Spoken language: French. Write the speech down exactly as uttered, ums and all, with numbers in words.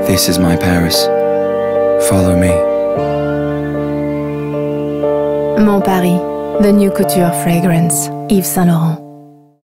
This is my Paris. Follow me. Mon Paris, the new couture fragrance, Yves Saint Laurent.